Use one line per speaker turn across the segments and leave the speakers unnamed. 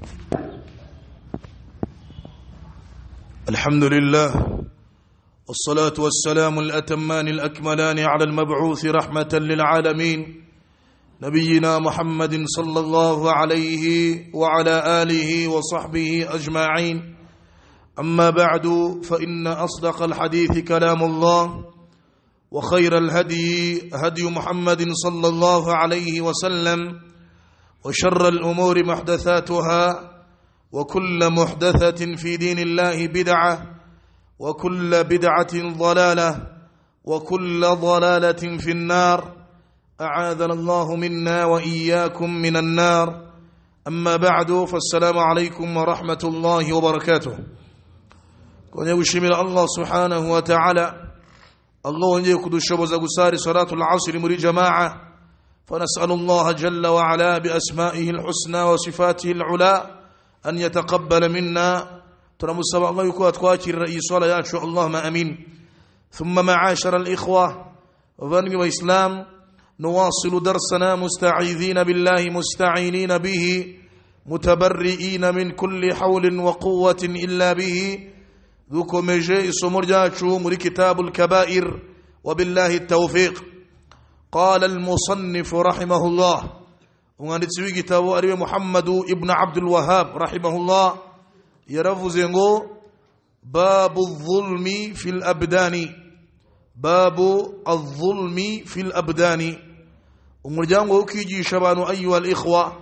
الحمد لله والصلاة والسلام الأتمان الأكملان على المبعوث رحمة للعالمين نبينا محمد صلى الله عليه وعلى آله وصحبه أجمعين. أما بعد فإن أصدق الحديث كلام الله وخير الهدي هدي محمد صلى الله عليه وسلم وشر الأمور محدثاتها وكل محدثة في دين الله بدعة وكل بدعة ضلالة وكل ضلالة في النار أعاذنا الله منا وإياكم من النار. أما بعد فالسلام عليكم ورحمة الله وبركاته. كون يوشمل الله سبحانه وتعالى الله أن يكون الشبز قسار صلاة العصر مري جماعة فنسأل الله جل وعلا بأسمائه الحسنى وصفاته العلى أن يتقبل منا ترى سبع الله يكون أتقاتي الرئيس ولا يأتشو اللهم أمين. ثم معاشر الإخوة وفنم وإسلام نواصل درسنا مستعيذين بالله مستعينين به متبرئين من كل حول وقوة إلا به ذوكو مجيء سمرجاتشو مري كتاب الكبائر وبالله التوفيق. قال المصنف رحمه الله وعند سوي كتاب أربي محمد ابن عبد الوهاب رحمه الله يرفزنغو باب الظلم في الأبدان. باب الظلم في الأبدان umuryango kiji shabanu ayyuha al-ikhwa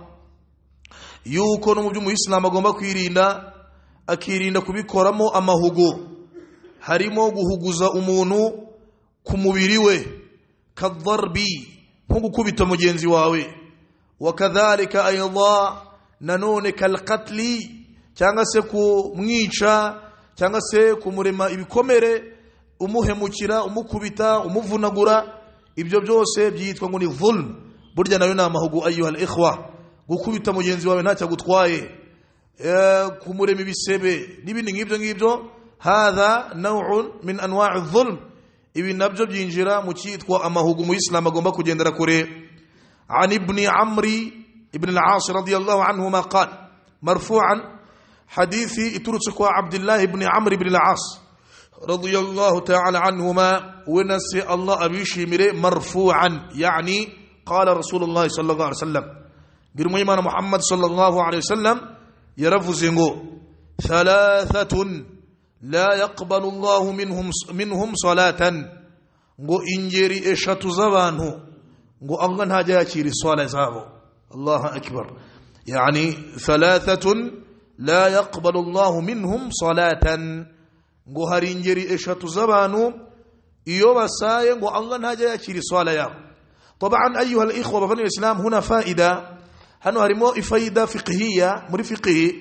yuko n'umujyu Islam agomba akirinda kubikoramo amahugo harimo guhuguza umuntu ku mubiri we kadharbi nko gukubita mugenzi wawe wakadhalika ayda nanone kalqatli cyangwa se kumwica cyangwa se kumurema ibikomere umuhemukira umukubita umuvunagura ibyo byose byitwa ngo ni zulm. Burya nayo namahugu ayyuha al-ikhwa gukubita mugenzi wawe ntacyo gutwaye kumurema ibisebe n'ibindi ngibyo hadha naw'un min anwa'i zulm. Ibi nabyo byinjira mu cyitwa amahugu mu Islam agomba kugendera kure. عن ابن عمرو ابن العاص رضي الله عنهما قال مرفوعا حديثي اترسكوا عبد الله بن عمرو بن العاص رضي الله تعالى عنهما ونسي الله أبيشي مري مرفوعا يعني قال رسول الله صلى الله عليه وسلم قرموا إيمان محمد صلى الله عليه وسلم يرفزنغو ثلاثة لا يقبل الله منهم صلاة ngo injeri eshatu z'abantu ngo Allah ntajya yakira iswala zabo. Allahu akbar. Yani thalathatun la yaqbalu Allah minhum salatan ngo hari ingeri eshatu z'abantu iyo basaye ngo Allah ntajya yakira iswala yabo. طبعا ايها الاخوه بفن الاسلام هنا فائده هنو harimo ifayda fiqhiyya muri fiqhi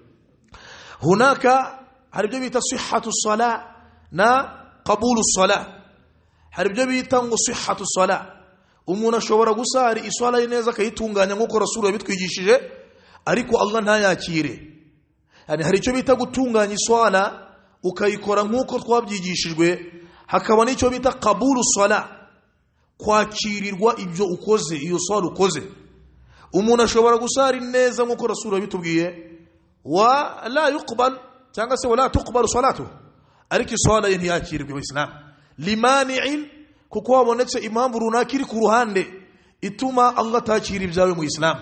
hunaka haribyo bita sihhatu as-salah na qabulu as-salah haribyo bita ngo sihhatu as-salah umuntu ashobora gusari iswala neza kayitunganya nkuko Rasul yabitwigishije ariko Allah ntayakire. Yani hari icyo bita gutunganya iswala ukayikora nkuko twabyigishijwe hakaba n'icyo bita qabulu as-salah kwakirirwa ibyo ukoze iyo swala ukoze. Umuntu ashobora gusari neza nkuko Rasul yabitubwiye wa la yuqbal cyangwa se wala tuqbalu salatu ariko swala ye ntiyakirwe mu Islam limani'in kuko habonetse impamvu runaka iri ku ruhande ituma Allah atakira ibyawe mu Islam.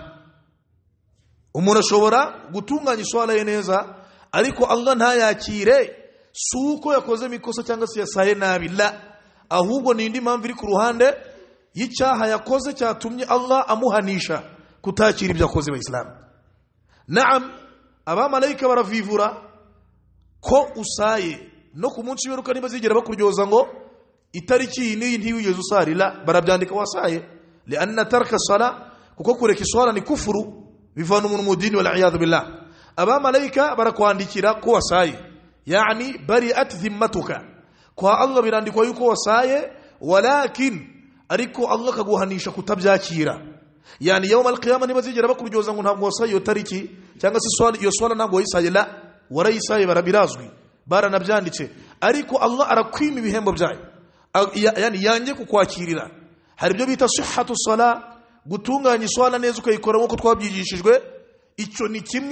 Umuntu ashobora gutunganya iswala ye neza ariko Allah ntayakire suko yakoze mikosa cyangwa se yasaye nabi la ahubwo nindi mpamvu iri ku ruhande y'icyaha yakoze cyatumye Allah amuhanisha kutakira ibyo akoze mu Islam. Naam abamarayika baravivura ko usaye no ku munsi w'eruka ntibazigera bakuryoza ngo itariki iyi ntiwigeze usarila barabyandika wasaye lianna tarka sala kuko kureka iswala ni kufuru bivana umuntu mu dini wal iyad billah. Abamarayika barakwandikira ko wasaye yani bari'at dhimmatuka kwa Allah birandikwa yuko wasaye walakin ariko Allah kaguhanisha kutabyakira. Yani yawm al-qiyamah ntibazigera bakuryoza ngo ntabwo wasaye iyo tariki cyangwa se swala iyo swala ntabwo wayisaye la warayisaye barabirazwi baranabyanditse ariko Allah arakwima ibihembo byayo yani yanjye kukwakirira. Hari ibyo bita sihhatu sala gutunganya iswala neza ukayikora nkuko twabyigishijwe icyo ni kimwe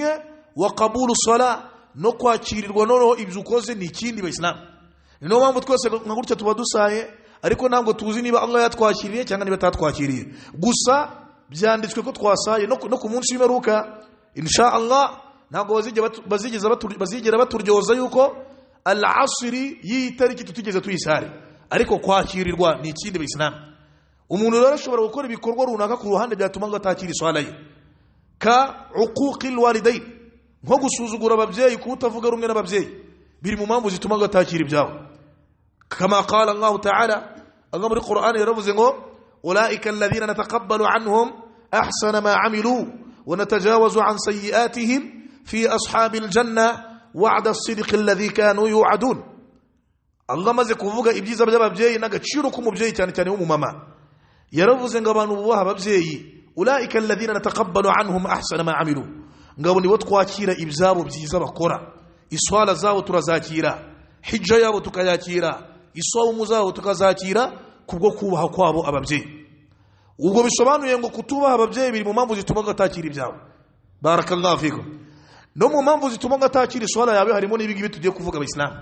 wa qabulu salat no kwakirirwa noneho ibyo ukoze ni ikindi bayisilamu. Niyo mpamvu twese nka gutya tuba dusaye ariko ntabwo tuzi niba Allah yatwakiriye cyangwa niba atatwakiriye. Gusa byanditswe ko twasaye no ku munsi w'imperuka insha Allah ntabwo bazigera baturyoza yuko al-asri yitariki tutigeze tuyisare, ariko kwakirirwa ni ikindi bayisilamu. Umuntu rero ashobora gukora ibikorwa runaka ku ruhande byatuma ngo atakiri swala ye, ka uquqil walidain, nko gusuzugura ababyeyi, kutavuga rumwe n'ababyeyi, biri mu mpamvu zituma ngo atakiri ibyawe. Kama qala Allah ta'ala, Allah muri Qur'an yaravuze ngo ulaika alladhina nataqabbalu anhum ahsana ma amilu wa natajawazu an sayyi'atihim fi ashabil janna wa'da as-sidqi alladhi kanu yu'adun. Allah maze kuvuga ibyiza by'ababyeyi n'agaciro k'umubyeyi cyane cyane w'umumama, yaravuze ngo abantu bubaha ababyeyi, ulaika alladhina nataqabbalu anhum ahsana ma amilu, ngabo nibo twakira ibyabo byiza bakora. Iswala zabo turazakira, hijja yabo tukayakira, isawmu zabo tukazakira kubwo kubaha kwabo ababyeyi. Ubwo bisobanuye ngo kutubaha ababyeyi biri mu mpamvu zituma gatakira ibyabo. Barakallahu fikum. No mu mpamvu zituma gatakira iswala yawe harimo n'ibigi tugiye kuvuga abayisilamu.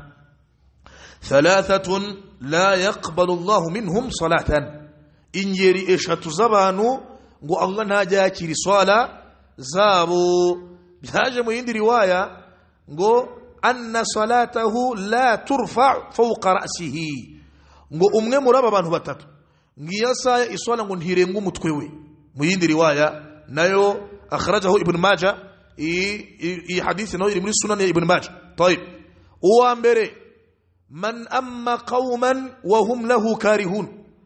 Thalathatun la yaqbalu Allahu minhum salatan, ingeri eshatu z'abantu ngo Allah ntajya yakira iswala zabo. Byaje mu yindi riwaya ngo anna salatahu la turfa fawqa ra'sihi, ngo umwe muri aba bantu batatu ngiya saya iswala ngo ntirenga umutwe we. Mu yindi riwaya nayo akhrajahu ibn Majah, i hadith nayo iri muri sunan ya ibn Majah. Tayib, uwa mbere man amma qauman wa hum lahu karihun,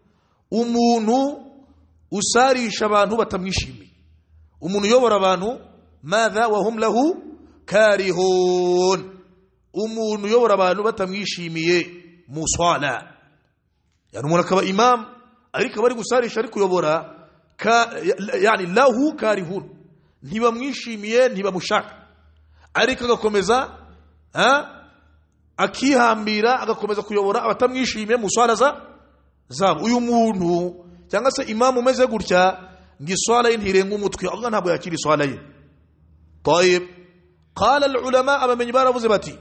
umuntu usarisha abantu batamwishimiye, umuntu uyobora abantu madha wa hum lahu karihun, umuntu uyobora abantu batamwishimiye mu swala. Yani umuntu akaba imam ariko bari gusarisha ari kuyobora yani lahu karihun, ntibamwishimiye ntibamushaka, ariko agakomeza akihambira agakomeza kuyobora abatamwishimiye mu swala zabo. Uyu muntu cyangwa se imamu umeze gutya ngiswala ye ntirenga umutwe, Allah ntabwo yakira iswala ye. Tayib, qala al-ulama, abamenyi baravuze bati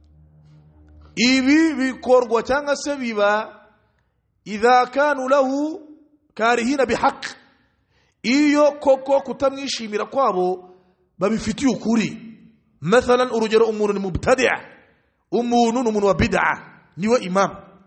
ibi bikorwa cyangwa se biba idha kanu lahu karihina bihaq, iyo koko kutamwishimira kwabo babifitiye ukuri. Mathalan, urugero, umuntu ni mubtadi', umuntu ni umuntu wa bid'a niwe imam,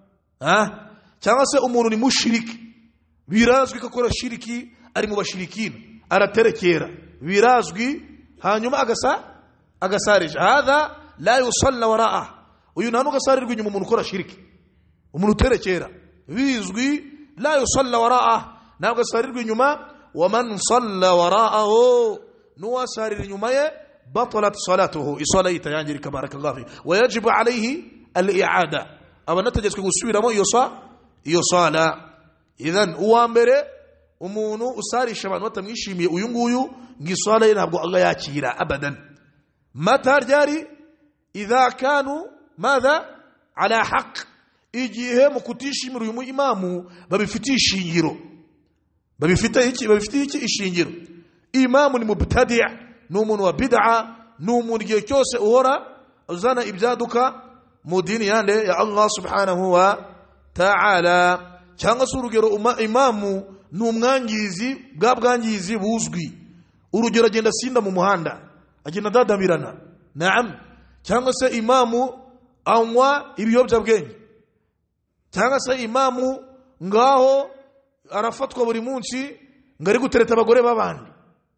cyangwa se umuntu ni mushriki, birazwi ko akora shiriki, ari mu bashirikina, araterekera, birazwi, hanyuma agasarisha. Hadha la yusalla wara'ah, uyu nta nugasarirwa inyuma umuntu ukora shiriki, umuntu uterekera bizwi, la yusalla wara'ah, ntabwo asarirwa inyuma. Wa man salla wara'ahu, nuwasarira inyuma ye batalat salatuhu, isala itayangirika. Barakallahu fi wa yajibu alayhi al-i'ada, abanategetswe gusubiramo iyo sala. Idhan uwa mbere umuntu usarisha abantu batamwishimiye, uyu nguyu ngisala ye ntabwo Allah yakira abadan. Mata ryari? idha kanu madha ala haqq, igihe mu kutishimira uyu imamu babifitiye ishingiro. Babifitiye iki ishingiro? Imamu ni mubtadi', ni umuntu wa bid'a, ni umuntu igihe cyose uhora uzana ibyaduka mu dini yande ya Allah subhanahu wa ta'ala. Cyangwa se urugero, imamu ni umwangizi, bwa bwangizi buzwi. Urugero, agenda sinda mu muhanda, agenda dadamirana. Naam. Cyangwa se imamu anywa ibiyobyabwenge, cyangwa se imamu ngaho arafatwa buri munsi ngari gutereta abagore b'abandi,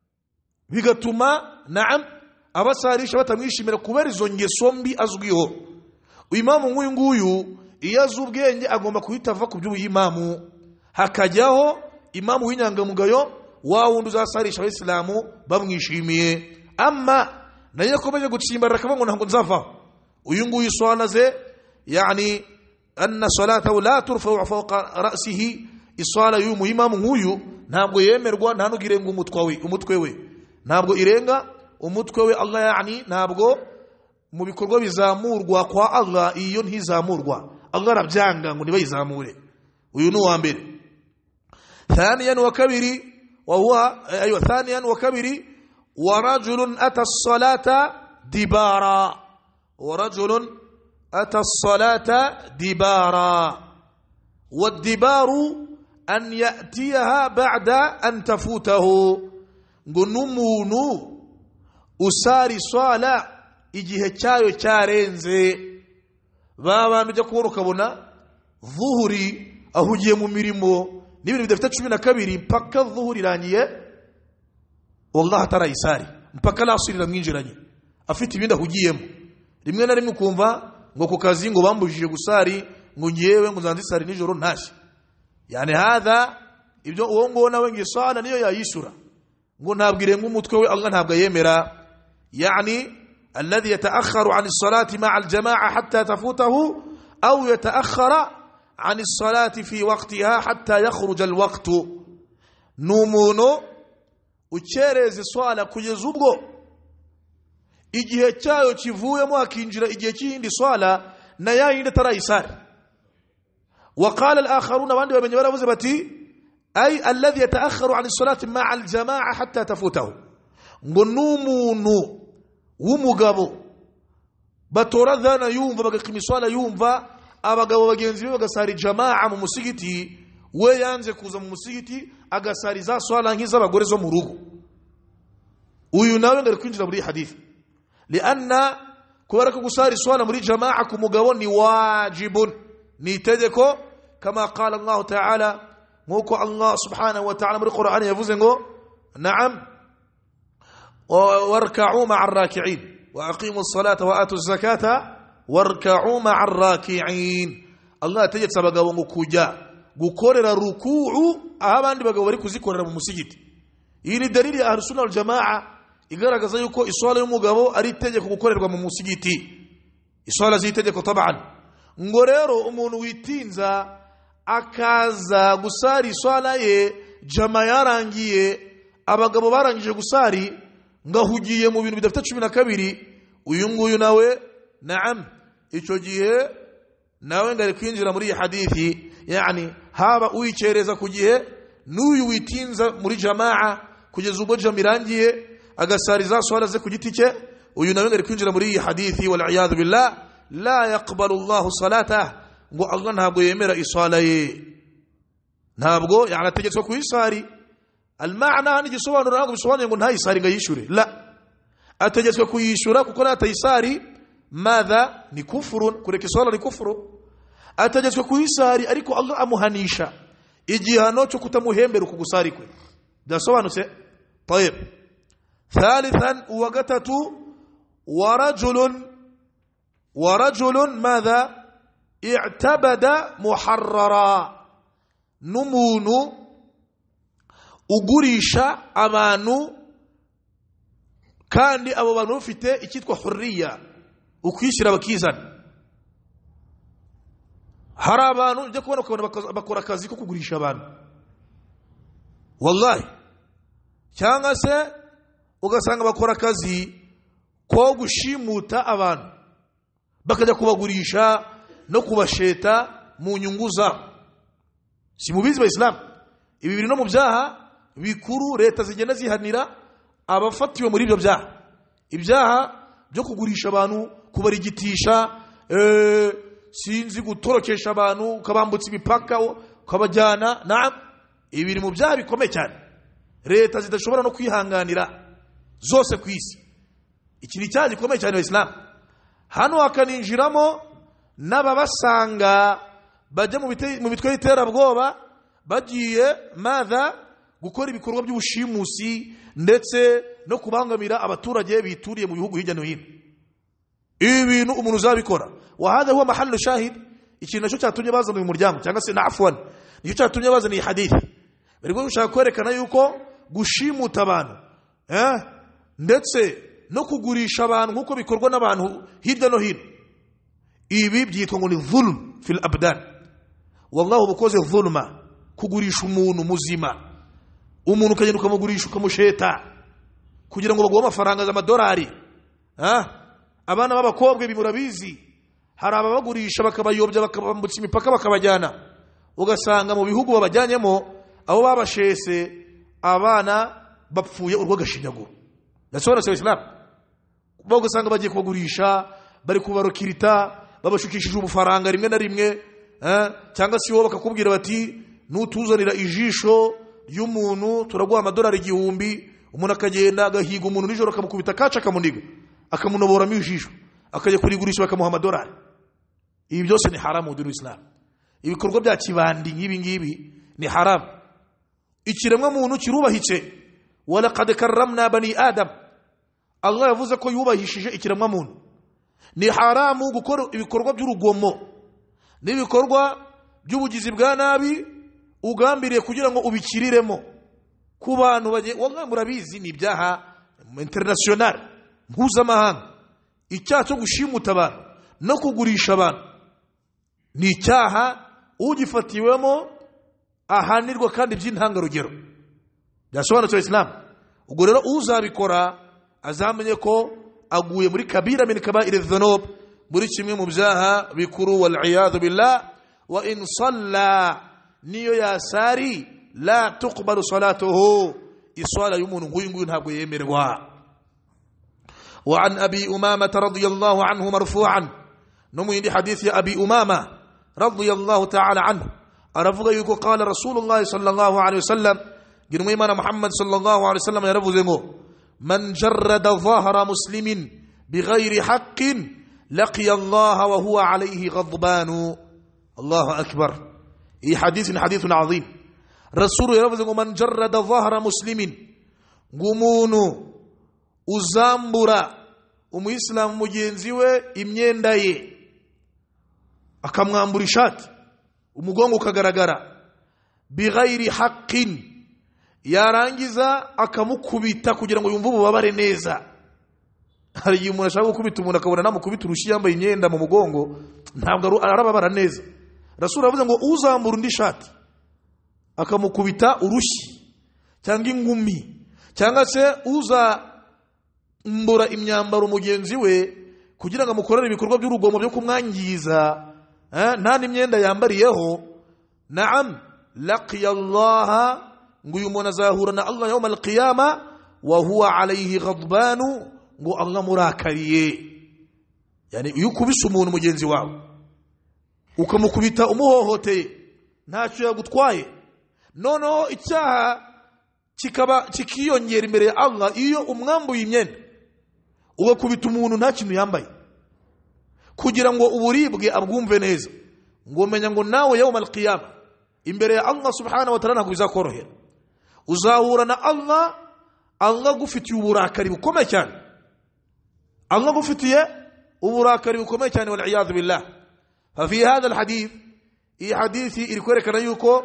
bigatuma naam abasarisha batamwishimira kubera izo ngeso mbi azwiho. Imamu nk'uyu nguyu iyo azi ubwenge agomba kuhita ava ku by'uyimamu, hakajyaho imamu w'inyangamugayo, wa wundi uzasarisha abayisilamu bamwishimiye. Amma nayo yakomeje gutsimbarira akavuga ngo ntabwo nzavaho, uyu nguyu swala ze yani anna salatahu la turfa'u fawqa ra'sihi, iswala y'uyu imamu nk'uyu ntabwo yemerwa, nta nugirenga umutwe we ntabwo irenga umutwe we. Allah yani ntabwo mu bikorwa bizamurwa kwa Allah iyo ntizamurwa, Allah arabyanga ngo nibayizamure. Uyu ni uwa mbere. Thaniyan wa kabiri, wa huwa ثانيا وكبري ورجل أتى الصلاة دبارا ورجل أتى الصلاة دبارا والدبار أن يأتيها بعد أن تفوته نمونو أساري صلاة igihe cyayo cyarenze babantu jya kubona ukabona zuhuri ahugiye mu mirimo n'ibintu bidafite 12 mpaka zuhuri irangiye wallahi atarayisari mpaka lasirira mwinjiranye afite ibindi ahugiyemo rimwe na rimwe ukumva ngo ku kazi ngo bambujije gusari ngo ngiyewe ngo nzandisari nijoro ntashye yani hadha ibyo uwo ngo nawe ngisana niyo yayisura ngo ntabwire ng'umutwe we Allah ntabwo yemera yani الذي يتأخر عن الصلاة مع الجماعة حتى تفوته أو يتأخر عن الصلاة في وقتها حتى يخرج الوقت نومونو uchereze swala kugeza ubwo igihe cyayo kivuyemo akinjira igihe kindi swala na yayindi tarayisari وقال الآخرون abandi bamenye baravuze bati أي الذي يتأخر عن الصلاة مع الجماعة حتى تفوته ngo numuntu w'umugabo batoradhana yumva bagakima iswala yumva abagabo bagenzi be bagasari jamaa mu musigiti we yanze kuza mu musigiti agasari za swala nk'iz'abagore zo mu rugo uyu nawe ngari kwinjira muri hadith lianna kubaraka gusari swala muri jamaa ku mugabo ni wajibun ni tegeko kama qala Allah ta'ala nkuko Allah subhanahu wa ta'ala muri Qur'an yavuze ngo na'am واركعوا مع الراكعين واقيموا الصلاه واتوا الزكاه واركعوا مع الراكعين الله تجد sabagabo ngo kujya gukorera ruku'u abandi bagabo bari kuzikorera mu musigiti iyi ni dalili ya ahlus sunna wal jamaa igaragaza yuko iswala y'umugabo ari tegeko gukorerwa mu musigiti iswala zitegeko taban ngo rero umuntu witinza akaza gusari iswala ye jamaa yarangiye abagabo barangije gusari ngahugiye mu bintu bidafite 12 uyu nguyu nawe naam icyo gihe nawe ngari kwinjira muri hadithi yani haba uyicereza ku gihe n'uyu witinza muri jamaa kugeza ubwo jamirangiye agasariza swala ze ku giti cye uyu nawe ngari kwinjira muri hadithi wal iyad billah la yaqbalu Allah salatahu ngo Allah ntabwo yemera iswala ye ntabwo yani ategetswe kuyisari المعنى نجي سوانو ناغو سوانو ngo ntayisari ngayishure la ategetswe kuyishura kuko natayisari madha ni kufurun kureka swala ni kufuru ategetswe kuyisari ariko Allah amuhanisha igihano cyo kutamuhembera ukugusari kwe dasobanutse طيب ثالثا وغتatu ورجل ماذا اعتبد محررا نمونو ugurisha abantu kandi abo bantu bafite ikitwa hurriya ukwishyira bakizana hari abantu ujya kubona bakora akazi ko kugurisha abantu wallahi cyangwa se ugasanga bakora akazi ko gushimuta abantu bakajya kubagurisha no kubasheta mu nyungu zabo si mubizi abayisilamu ibi biri no mu byaha bikuru leta zigenda zihanira abafatiwe muri ibyo ibyaha byo kugurisha abantu kubarigitisha sinzi gutorokesha abantu ukabambutsa imipaka ukabajyana naam ibi biri mu byaha bikomeye cyane leta zidashobora no kwihanganira zose ku isi iki ni cyaha gikomeye cyane abayisilamu hano hakaninjiramo n'ababasanga bajya mu bitwe y'iterabwoba bagiye madha gukora ibikorwa by'ubushimusi ndetse no kubangamira abaturage bituriye mu bihugu hirya no hino ibintu umuntu uzabikora wa hadha huwa mahallu shahid ikintu cyo cyatumye bazana uyu muryango cyangwa se nafwan nicyo cyatumye bazana iyi hadith bari gushaka kwerekana yuko gushimuta abantu ndetse no kugurisha abantu nkuko bikorwa n'abantu hirya no hino ibi byitwa ngo ni zulm fil abdan wallahu bukoze zulma kugurisha umuntu muzima umuntu ukagenda ukamugurisha ukamusheta kugira ngo baguhe amafaranga z'amadolari abana b'abakobwa bimurabizi hari ababagurisha bakabayobya bakabambutsa imipaka bakabajyana ugasanga mu bihugu babajyanyemo abo babashese abana bapfuye urwagashinyaguro ndasobanutse Islam bogasanga bagiye kubagurisha bari kubarokirita babashukishije ubufaranga rimwe na rimwe cyangwa si wo bakakubwira bati nutuzanira ijisho ry'umuntu turaguha amadolari 1000 umuntu akagenda agahiga umuntu nijoro akamukubita kaca akamuniga akamunoboramo ijisho akajya kurigurisha bakamuha amadolari. Ibi byose ni haramu mu Islam. Ibikorwa bya kibandi ngibi ni haramu. Ikiremwa muntu kirubahitse wala qad karramna bani adam. Allah yavuze ko yubahishije ikiremwa muntu. Ni haramu gukora ibikorwa by'urugomo n'ibikorwa by'ubugizi bwa nabi ugambiriye kugira ngo ubikiriremo ku bantu wallahi murabizi ni ibyaha international mpuzamahanga. Icyaha cyo gushimuta abantu no kugurisha abantu ni icyaha ugifatiwemo ahanirwa kandi by'intangarugero. Byasobanutse Islam. Ubwo rero uzabikora azamenye ko aguye muri kabira min kaba'ir adh-dhunub, muri kimwe mu byaha bikuru wal iyad billah. Wa in salla niyo yasari la tuqbalu salatuhu, iswala y'umuntu nguyu ntabwo yemerwa. Wa an abi umama radiyallahu anhu marfu'an, no mu yindi hadith ya abi umama radiyallahu ta'ala anhu aravuga yuko qala rasulullah sallallahu alaihi wasallam, ginwe imana muhammad sallallahu alaihi wasallam yaravuze ngo man jarrada dhahra muslimin bighayri haqqin laqiya Allah wa huwa alayhi ghadban. Allahu akbar. Iyi hadith ni hadithun azim. Rasul yaravuze ngo man jarrada dhahra muslimin, ngumuntu uzambura umuyisilamu mugenzi we imyenda ye akamwambura ishati umugongo ukagaragara, bighayri haqqin, yarangiza akamukubita kugira ngo yumve ububabare neza. Hari igihe umuntu ashaka gukubita umuntu akabona namukubita urushyi yambaye imyenda mu mugongo ntabwo arababara neza. Rasul aravuze ngo uzambura undi shati akamukubita urushyi cyangwa ingumi cyangwa se uzambura imyambaro mugenzi we kugira ngo amukorere ibikorwa by'urugomo byo kumwangiza nta n'imyenda yambariyeho, naam laqiya Allah, ngo uyu muntu azahura na Allah yawm al-qiyama wa huwa alayhi ghadban, ngo Allah murakariye. Yani iyo ukubise umuntu mugenzi wawe ukamukubita umuhohoteye ntacyo yagutwaye, noneho icyaha kikiyongera imbere ya Allah iyo umwambuye imyenda ugakubita umuntu nta kintu yambaye kugira ngo uburibwe abwumve neza, ngo menya ngo nawe yawm al-qiyama imbere ya Allah subhanahu wa ta'ala ntabwo bizakorohera. Uzahura na Allah gufitiye uburakari bukomeye cyane, Allah gufitiye uburakari bukomeye cyane, wal iyad billah. Fa fi hadha al-hadith, iyi hadithi irikwerekana yuko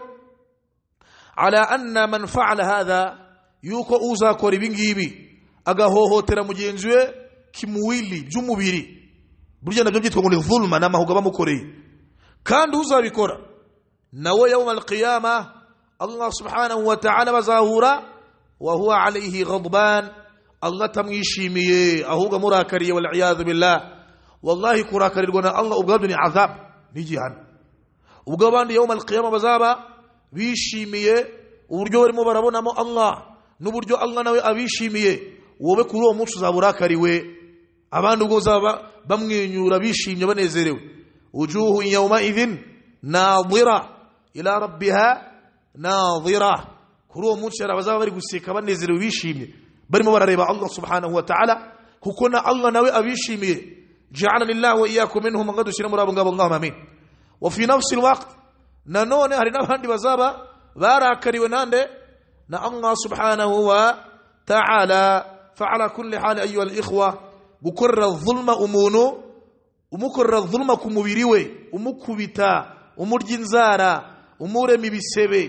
ala anna man fa'ala hadha, yuko uzakora ibingibi agahohotera mugenzi we kimuwili by'umubiri, burya nabyo byitwa ngo ni dhulma n'amahuga bamukoreye, kandi uzabikora nawe yawm al-qiyama Allah subhanahu wa ta'ala bazahura wa huwa alayhi ghadban, Allah tamwishimiye ahubwo murakariye, wal iyad billah. Wallahi kurakarirwa na Allah ubwabyo ni azab, ni jihannam. Ubwo abandi yawm al-qiyama bazaba bishimiye uburyo barimo barabonamo Allah n'uburyo Allah nawe abishimiye, wowe kuri uwo munsi uzaburakariwe, abandi ubwo zaba bamwenyura bishimye banezerewe. Wujuhu yawma idhin nadhira ila rabbiha nadhira, kuri uwo munsi bazaba bari guseka banezerewe bishimye barimo barareba Allah subhanahu wa ta'ala, kuko na Allah nawe abishimiye. Ja'alani Allah wa iyyakum minhum, man qadusira murabo ngabo Allahumma amin. Wa fi nafsi alwaqt, nanone hari n'abandi bazaba barakariwe nande na Allah subhanahu wa ta'ala. Fa'ala kulli hal ayyuha al-ikhwa, gukorra dhulma umuntu, umukorra dhulma ku mubiri we, umukubita, umurya inzara, umurema ibisebe,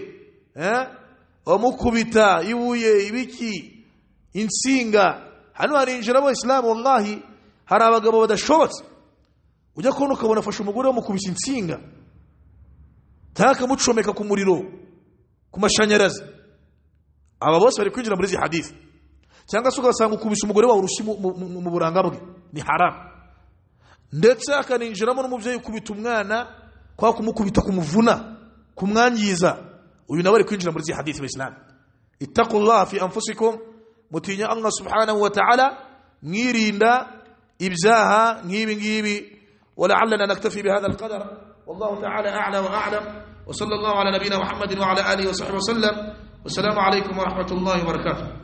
umukubita ibuye ibiki insinga. Hano harinjira Abayisilamu, wallahi hari abagabo badashobotse, ujya kubona ukabona afashe umugore wamukubise insinga takamucomeka ku muriro ku mashanyarazi. Aba bose bari kwinjira muri izi hadith. Cyangwa se ugasanga ukubise umugore wawe urushyi mu buranga bwe, ni haram. Ndetse akaninjiramo n'umubyeyi ukubita umwana kwa kumukubita kumuvuna kumwangiza, uyu nawe ari kwinjira muri izi hadith y'Islam. Ittaqullaha fi anfusikum, mutinya Allah subhanahu wa ta'ala, mwirinda إبزاها نجيبي ولعلنا نكتفي بهذا القدر والله تعالى أعلى وأعلم وصلى الله على نبينا محمد وعلى آله وصحبه وسلم والسلام عليكم ورحمة الله وبركاته.